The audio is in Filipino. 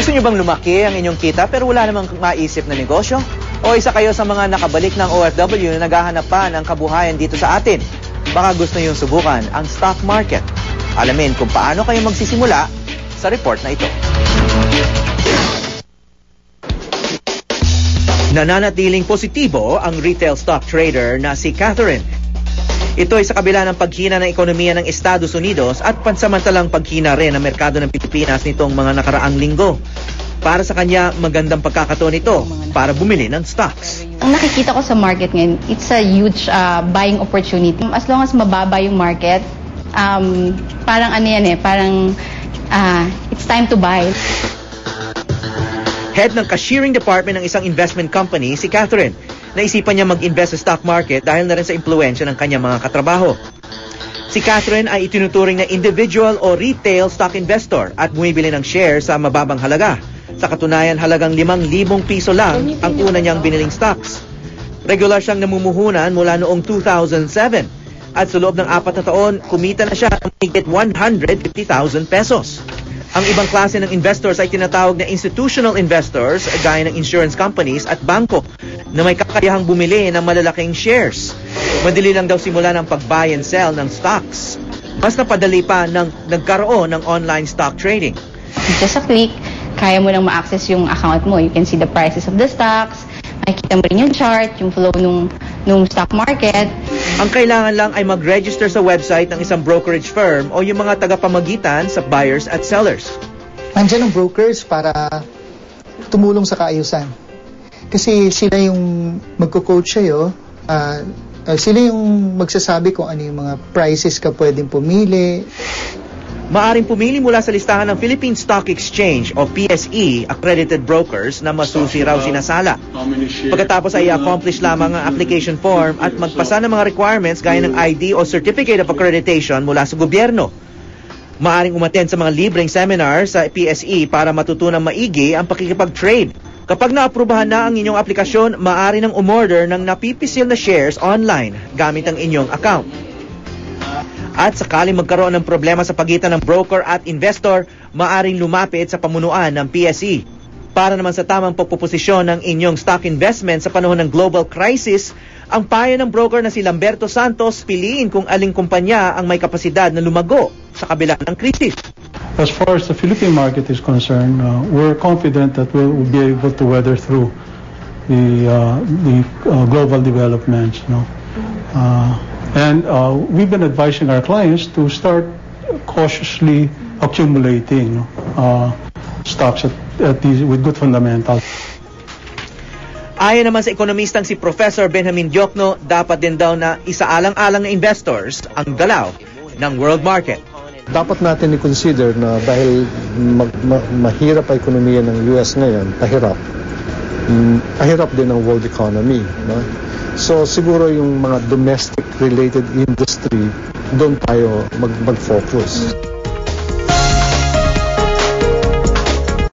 Gusto nyo bang lumaki ang inyong kita pero wala namang maisip na negosyo? O isa kayo sa mga nakabalik ng OFW na naghahanap pa ng kabuhayan dito sa atin? Baka gusto nyo subukan ang stock market. Alamin kung paano kayo magsisimula sa report na ito. Nananatiling positibo ang retail stock trader na si Catherine. Ito ay sa kabila ng paghina ng ekonomiya ng Estados Unidos at pansamantalang paghina rin ng merkado ng Pilipinas nitong mga nakaraang linggo. Para sa kanya, magandang pagkakataon ito para bumili ng stocks. Ang nakikita ko sa market ngayon, it's a huge buying opportunity. As long as mababa yung market, parang ano yan parang it's time to buy. Head ng cashiering department ng isang investment company, si Catherine. Naisipan niya mag-invest sa stock market dahil na rin sa impluensya ng kanyang mga katrabaho. Si Catherine ay itinuturing na individual o retail stock investor at bumibili ng shares sa mababang halaga. Sa katunayan, halagang 5,000 piso lang ang una niyang biniling stocks. Regular siyang namumuhunan mula noong 2007 at sa loob ng 4 na taon, kumita na siya ng higit 150,000 pesos. Ang ibang klase ng investors ay tinatawag na institutional investors gaya ng insurance companies at bangko na may kakayahang bumili ng malalaking shares. Madali lang daw simula ng pag-buy and sell ng stocks. Mas napadali pa ng nagkaroon ng online stock trading. Just a click, kaya mo nang ma-access yung account mo. You can see the prices of the stocks, makikita mo rin yung chart, yung flow nung stock market. Ang kailangan lang ay mag-register sa website ng isang brokerage firm o yung mga tagapamagitan sa buyers at sellers. Nandiyan ang brokers para tumulong sa kaayusan. Kasi sila yung magko-coach sa'yo, sila yung magsasabi kung ano yung mga prices ka pwedeng pumili. Maaring pumili mula sa listahan ng Philippine Stock Exchange o PSE accredited brokers na masusi raw sinasala. Pagkatapos ay i-accomplish lamang ang application form at magpasa ng mga requirements gaya ng ID o Certificate of Accreditation mula sa gobyerno. Maaring umattend sa mga libreng seminar sa PSE para matutunang maigi ang pakikipag-trade. Kapag naaprubahan na ang inyong aplikasyon, maaari nang umorder ng napipisil na shares online gamit ang inyong account. At sakaling magkaroon ng problema sa pagitan ng broker at investor, maaring lumapit sa pamunuan ng PSE. Para naman sa tamang pagpuposisyon ng inyong stock investment sa panahon ng global crisis, ang payo ng broker na si Lamberto Santos, piliin kung aling kumpanya ang may kapasidad na lumago sa kabila ng krisis. As far as the Philippine market is concerned, we're confident that we'll be able to weather through the global developments. And we've been advising our clients to start cautiously accumulating stocks at these with good fundamentals. Ayon naman sa ekonomistang si Professor Benjamin Diokno, dapat din daw na isaalang-alang na investors ang galaw ng world market. Dapat natin i-consider na dahil mahirap ang ekonomiya ng US ngayon, pahirap din ang world economy. No? So siguro yung mga domestic related industry, doon tayo mag-focus.